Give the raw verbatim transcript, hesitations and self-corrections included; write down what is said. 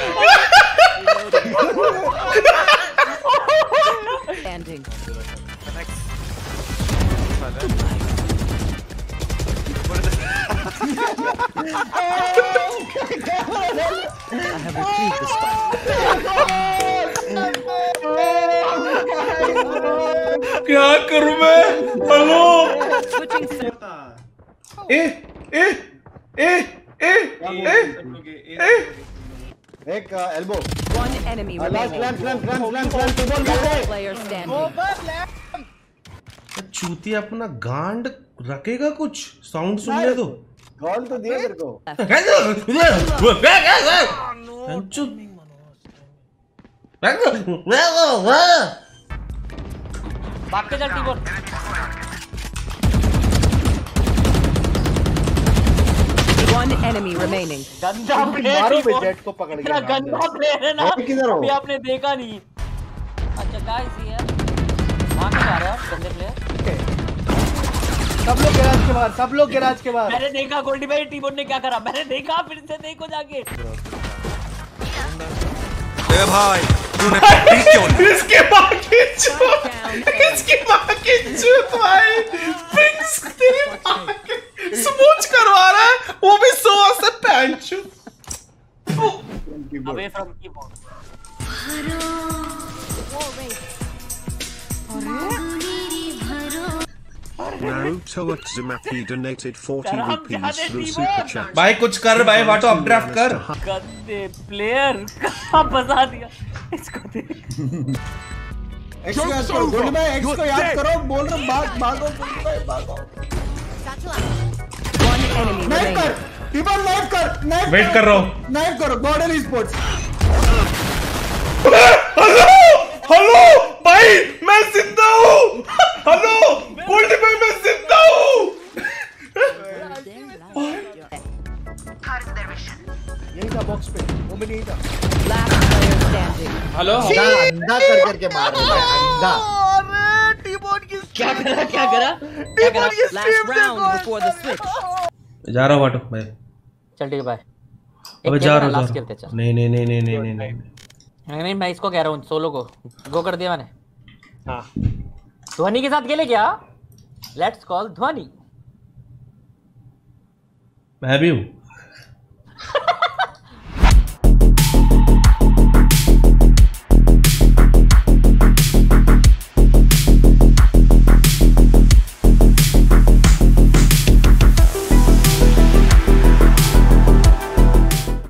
Standing. I have retrieved the spike. क्या करूं मैं? Hello Switching sides. ए ए ए ए ए एक elbow One enemy last remaining. फ्लैम फ्लैम फ्लैम फ्लैम फ्लैम Last player standing. चूती अपना गांड रखेगा कुछ साउंड सुनने दो गॉल तो दिया तेरे को भाग के चल टीबोन। One enemy remaining. गंदा प्लेयर मारो टीबोन। बे जेट को पकड़ तेरा के गंदा प्लेयर है ना। अरे किधर हो? अभी आपने देखा नहीं। अच्छा गाइस ये वहां पे जा रहे हो गंदे प्लेयर। सब लोग गैराज के बाहर, सब लोग गैराज के बाहर। मैंने देखा गोल्डी भाई टीबोन ने क्या करा, मैंने देखा, फिर से देखो जाके। ए भाई तूने पकड़ी क्यों नहीं? इसके माँ की चूत इसकी माँ की चूत भाई पिंक्स तेरी माँ की स्मूच करवा रहा है वो भी सोआ से पैंचू away from keyboard. Naruto Uzumaki donated forty rupees through super chat. भाई कुछ कर भाई वाटो अपड्राफ्ट कर गंदे प्लेयर कहाँ फंसा दिया इसको देख। एक्स को याद करो गोल्ड भाई एक्स को याद करो बोल रहा भाग भागो गोल्ड भाई भागो One enemy नाइफ कर remaining. टीबन नाइफ कर नाइफ वेट कर रहा हूँ नाइफ करो मॉडल स्पोर्ट्स हेलो हेलो भाई मैं जिंदा हूँ हेलो गोल्डी भाई मैं जिंदा हूँ यही था बॉक्स पे, वो भी नहीं था। Last player standing. हेलो अंधा अंधा कर करके मार रहा है अंधा अरे टीबोन की क्या करा क्या करा क्या करा। Last round before the switch. जा रहा हूँ वाटो भाई चल ठीक है भाई। अबे जा रहा हूँ लास्ट जा खेलते रहा चल। हूँ। नहीं नहीं नहीं नहीं नहीं नहीं नहीं नहीं नहीं मैं इसको कह रहा हूँ सोलो को गो कर दिया मैंने। हाँ ध्वनि के साथ खेले क्या? लेट्स कॉल ध्वनि। मैं भी हूँ